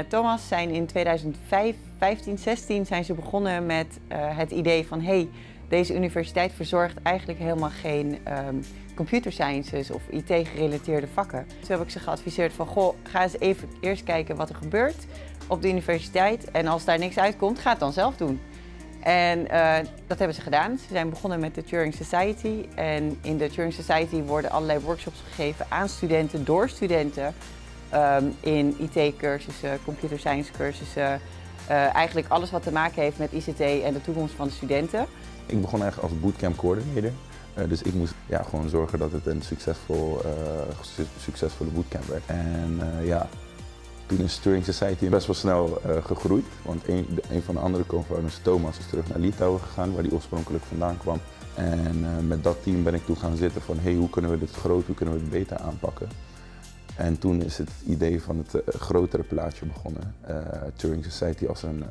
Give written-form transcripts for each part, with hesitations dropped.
Thomas zijn in 2015, 16 zijn ze begonnen met het idee van hey, deze universiteit verzorgt eigenlijk helemaal geen computer sciences of IT-gerelateerde vakken. Toen heb ik ze geadviseerd van goh, ga eens even eerst kijken wat er gebeurt op de universiteit en als daar niks uitkomt, ga het dan zelf doen. En dat hebben ze gedaan. Ze zijn begonnen met de Turing Society en in de Turing Society worden allerlei workshops gegeven aan studenten, door studenten in IT-cursussen, computer science cursussen, eigenlijk alles wat te maken heeft met ICT en de toekomst van de studenten. Ik begon eigenlijk als bootcamp coördinator. Dus ik moest gewoon zorgen dat het een succesvolle bootcamp werd. En toen is Turing Society best wel snel gegroeid. Want een van de andere co-founders, Thomas, is terug naar Litouwen gegaan, waar hij oorspronkelijk vandaan kwam. En met dat team ben ik toen gaan zitten van hey, hoe kunnen we dit groot, hoe kunnen we het beter aanpakken. En toen is het idee van het grotere plaatje begonnen. Turing Society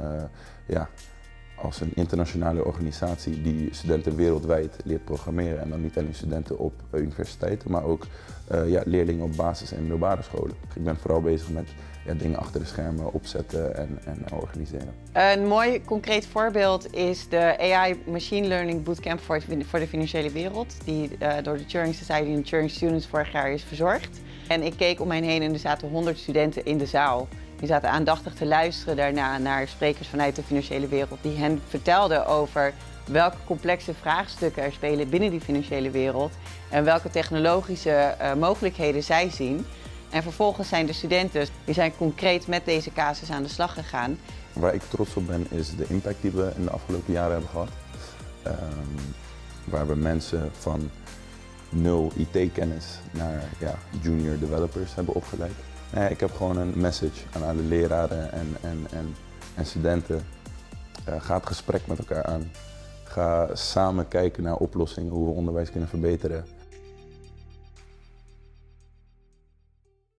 als een internationale organisatie die studenten wereldwijd leert programmeren. En dan niet alleen studenten op universiteiten, maar ook leerlingen op basis- en middelbare scholen. Ik ben vooral bezig met dingen achter de schermen opzetten en organiseren. Een mooi concreet voorbeeld is de AI Machine Learning Bootcamp voor de financiële wereld, die door de Turing Society en Turing Students vorig jaar is verzorgd. En ik keek om mij heen en er zaten 100 studenten in de zaal. Die zaten aandachtig te luisteren daarna naar sprekers vanuit de financiële wereld die hen vertelden over welke complexe vraagstukken er spelen binnen die financiële wereld en welke technologische mogelijkheden zij zien. En vervolgens zijn de studenten die zijn concreet met deze casus aan de slag gegaan. Waar ik trots op ben is de impact die we in de afgelopen jaren hebben gehad. Waar we mensen van 0 IT-kennis naar junior developers hebben opgeleid. Ik heb gewoon een message aan alle leraren en studenten. Ga het gesprek met elkaar aan. Ga samen kijken naar oplossingen, hoe we onderwijs kunnen verbeteren.